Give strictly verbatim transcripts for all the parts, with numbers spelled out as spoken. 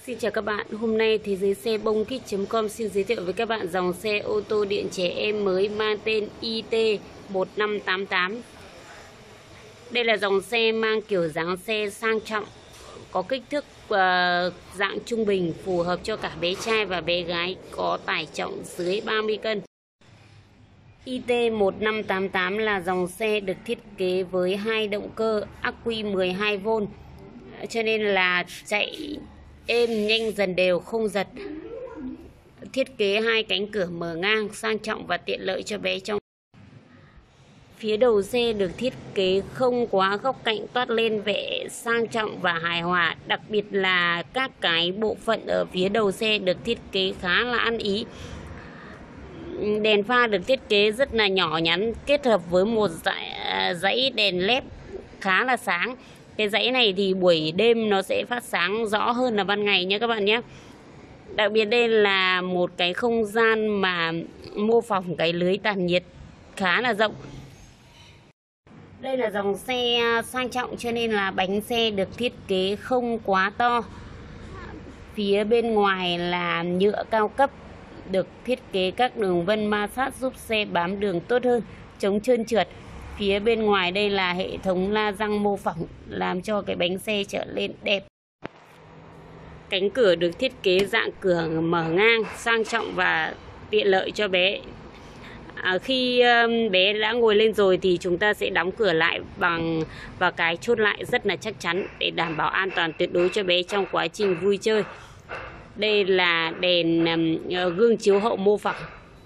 Xin chào các bạn, hôm nay Thế giới xe bông kit chấm com xin giới thiệu với các bạn dòng xe ô tô điện trẻ em mới mang tên i tê một năm tám tám. Đây là dòng xe mang kiểu dáng xe sang trọng, có kích thước uh, dạng trung bình, phù hợp cho cả bé trai và bé gái, có tải trọng dưới ba mươi cân. i tê một năm tám tám là dòng xe được thiết kế với hai động cơ ắc quy mười hai vôn, cho nên là chạy êm, nhanh, dần đều, không giật. Thiết kế hai cánh cửa mở ngang, sang trọng và tiện lợi cho bé trong. Phía đầu xe được thiết kế không quá góc cạnh, toát lên vẻ sang trọng và hài hòa. Đặc biệt là các cái bộ phận ở phía đầu xe được thiết kế khá là ăn ý. Đèn pha được thiết kế rất là nhỏ nhắn, kết hợp với một dãy, dãy đèn led khá là sáng. Cái dãy này thì buổi đêm nó sẽ phát sáng rõ hơn là ban ngày nhé các bạn nhé. Đặc biệt đây là một cái không gian mà mô phỏng cái lưới tản nhiệt khá là rộng. Đây là dòng xe sang trọng cho nên là bánh xe được thiết kế không quá to. Phía bên ngoài là nhựa cao cấp, được thiết kế các đường vân ma sát giúp xe bám đường tốt hơn, chống trơn trượt. Phía bên ngoài đây là hệ thống la răng mô phỏng làm cho cái bánh xe trở lên đẹp. Cánh cửa được thiết kế dạng cửa mở ngang, sang trọng và tiện lợi cho bé. À, khi um, bé đã ngồi lên rồi thì chúng ta sẽ đóng cửa lại bằng và cái chốt lại rất là chắc chắn để đảm bảo an toàn tuyệt đối cho bé trong quá trình vui chơi. Đây là đèn um, gương chiếu hậu mô phỏng,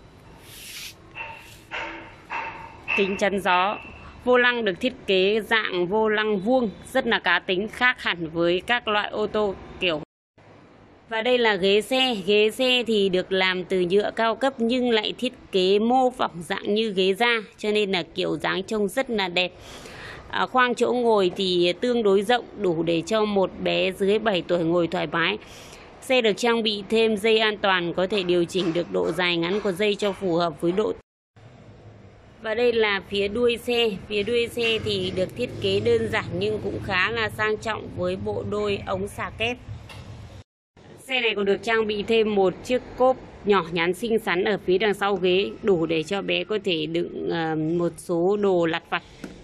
kính chắn gió. Vô lăng được thiết kế dạng vô lăng vuông, rất là cá tính, khác hẳn với các loại ô tô kiểu. Và đây là ghế xe. Ghế xe thì được làm từ nhựa cao cấp nhưng lại thiết kế mô phỏng dạng như ghế da, cho nên là kiểu dáng trông rất là đẹp. À, khoang chỗ ngồi thì tương đối rộng, đủ để cho một bé dưới bảy tuổi ngồi thoải mái. Xe được trang bị thêm dây an toàn, có thể điều chỉnh được độ dài ngắn của dây cho phù hợp với độ. Và đây là phía đuôi xe. Phía đuôi xe thì được thiết kế đơn giản nhưng cũng khá là sang trọng với bộ đôi ống xả kép. Xe này còn được trang bị thêm một chiếc cốp nhỏ nhắn xinh xắn ở phía đằng sau ghế, đủ để cho bé có thể đựng uh, một số đồ lặt vặt.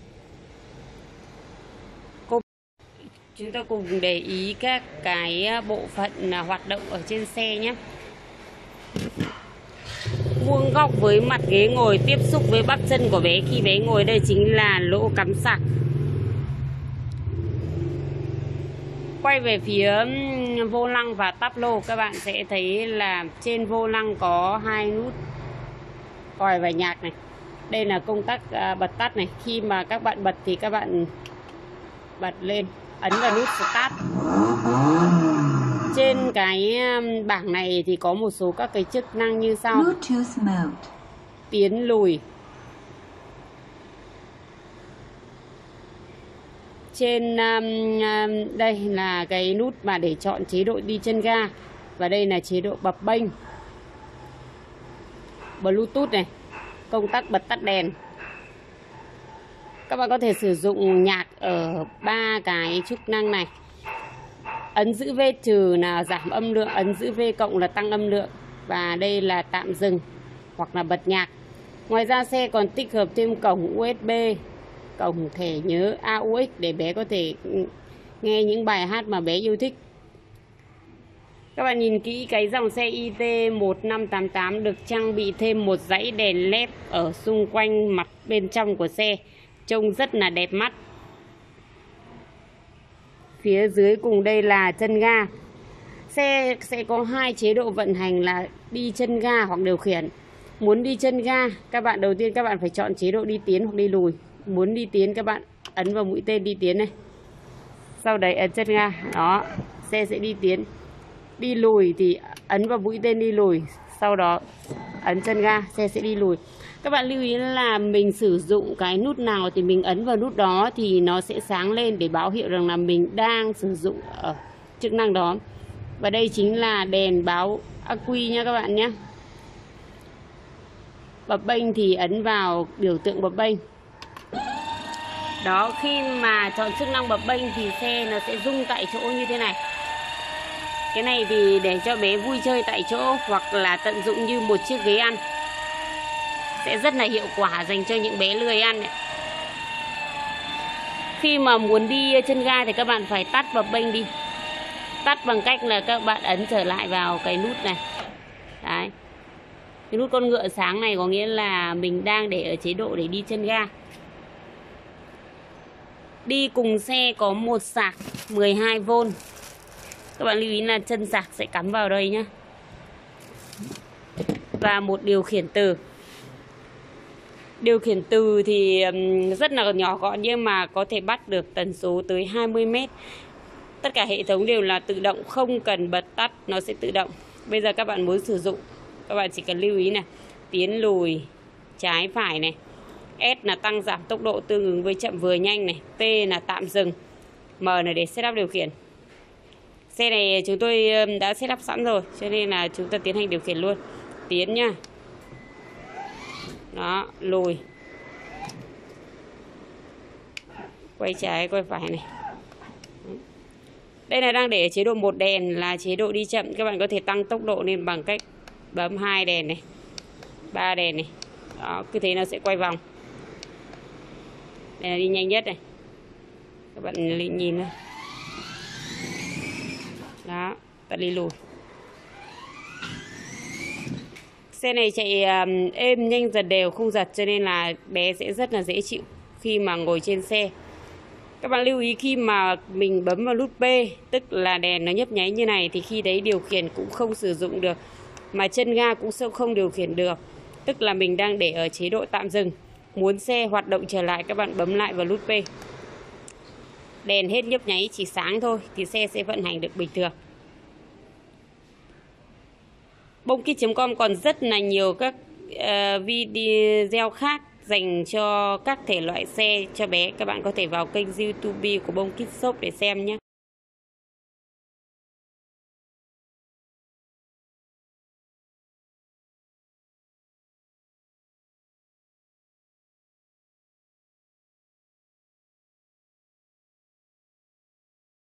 Cốp. Chúng ta cùng để ý các cái bộ phận hoạt động ở trên xe nhé. Vuông góc với mặt ghế ngồi tiếp xúc với bắp chân của bé khi bé ngồi, đây chính là lỗ cắm sạc. Quay về phía vô lăng và táp lô, các bạn sẽ thấy là trên vô lăng có hai nút còi và nhạc này. Đây là công tắc bật tắt này. Khi mà các bạn bật thì các bạn bật lên, ấn vào nút start. Trên cái bảng này thì có một số các cái chức năng như sau: tiến lùi. Trên um, đây là cái nút mà để chọn chế độ đi chân ga, và đây là chế độ bập bênh. Bluetooth này, công tắc bật tắt đèn. Các bạn có thể sử dụng nhạc ở ba cái chức năng này. Ấn giữ V trừ là giảm âm lượng, ấn giữ V cộng là tăng âm lượng, và đây là tạm dừng hoặc là bật nhạc. Ngoài ra xe còn tích hợp thêm cổng u ét bê, cổng thẻ nhớ a u ích để bé có thể nghe những bài hát mà bé yêu thích. Các bạn nhìn kỹ cái dòng xe i tê một năm tám tám được trang bị thêm một dãy đèn led ở xung quanh mặt bên trong của xe, trông rất là đẹp mắt. Phía dưới cùng đây là chân ga. Xe sẽ có hai chế độ vận hành là đi chân ga hoặc điều khiển. Muốn đi chân ga, các bạn đầu tiên các bạn phải chọn chế độ đi tiến hoặc đi lùi. Muốn đi tiến các bạn ấn vào mũi tên đi tiến này, sau đấy ấn chân ga, đó, xe sẽ đi tiến. Đi lùi thì ấn vào mũi tên đi lùi, sau đó ấn chân ga, xe sẽ đi lùi. Các bạn lưu ý là mình sử dụng cái nút nào thì mình ấn vào nút đó thì nó sẽ sáng lên để báo hiệu rằng là mình đang sử dụng ở chức năng đó. Và đây chính là đèn báo ắc quy nha các bạn nhé. Bập bênh thì ấn vào biểu tượng bập bênh. Đó, khi mà chọn chức năng bập bênh thì xe nó sẽ rung tại chỗ như thế này. Cái này thì để cho bé vui chơi tại chỗ hoặc là tận dụng như một chiếc ghế ăn, sẽ rất là hiệu quả dành cho những bé lười ăn ấy. Khi mà muốn đi chân ga thì các bạn phải tắt và bênh đi. Tắt bằng cách là các bạn ấn trở lại vào cái nút này. Đấy. Cái nút con ngựa sáng này có nghĩa là mình đang để ở chế độ để đi chân ga. Đi cùng xe có một sạc mười hai vôn. Các bạn lưu ý là chân sạc sẽ cắm vào đây nhé. Và một điều khiển từ. Điều khiển từ thì rất là nhỏ gọn nhưng mà có thể bắt được tần số tới hai mươi mét. Tất cả hệ thống đều là tự động, không cần bật tắt, nó sẽ tự động. Bây giờ các bạn muốn sử dụng, các bạn chỉ cần lưu ý này, tiến lùi, trái phải này. S là tăng giảm tốc độ tương ứng với chậm vừa nhanh này. P là tạm dừng. M là để setup điều khiển. Xe này chúng tôi đã setup sẵn rồi, cho nên là chúng ta tiến hành điều khiển luôn. Tiến nha. Đó, lùi. Quay trái, quay phải này. Đây là đang để chế độ một đèn là chế độ đi chậm. Các bạn có thể tăng tốc độ lên bằng cách bấm hai đèn này, ba đèn này. Đó, cứ thế nó sẽ quay vòng. Đây là đi nhanh nhất này. Các bạn nhìn này. Đó, ta đi lùi. Xe này chạy um, êm, nhanh, giật đều, không giật, cho nên là bé sẽ rất là dễ chịu khi mà ngồi trên xe. Các bạn lưu ý khi mà mình bấm vào nút P, tức là đèn nó nhấp nháy như này, thì khi đấy điều khiển cũng không sử dụng được, mà chân ga cũng không điều khiển được. Tức là mình đang để ở chế độ tạm dừng. Muốn xe hoạt động trở lại, các bạn bấm lại vào nút P. Đèn hết nhấp nháy, chỉ sáng thôi thì xe sẽ vận hành được bình thường. Bongkit chấm com còn rất là nhiều các uh, video khác dành cho các thể loại xe cho bé. Các bạn có thể vào kênh YouTube của Bongkit Shop để xem nhé.